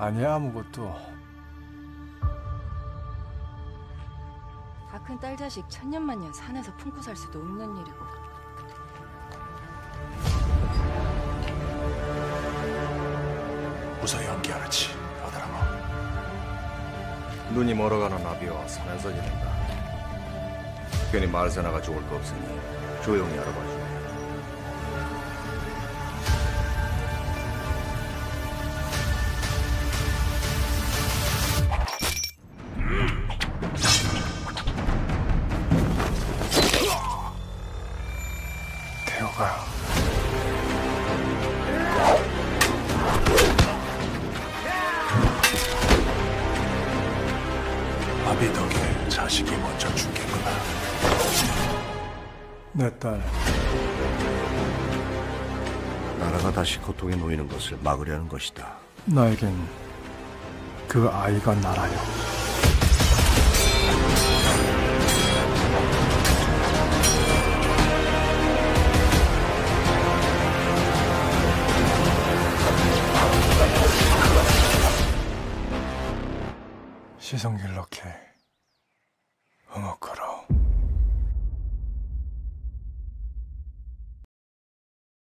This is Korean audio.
아니야, 아무것도. 다 큰 딸 자식 천년만년 산에서 품고 살 수도 없는 일이고. 무사 연기하라지, 아들아마. 눈이 멀어가는 나비와 산에서 지낸다. 괜히 말세나가 좋을 거 없으니 조용히 알아봐주네. 태호가 아비 덕에 자식이 먼저 죽겠구나. 내 딸 나라가 다시 고통에 놓이는 것을 막으려는 것이다. 나에겐 그 아이가 나라요. 시성길렇게 응어커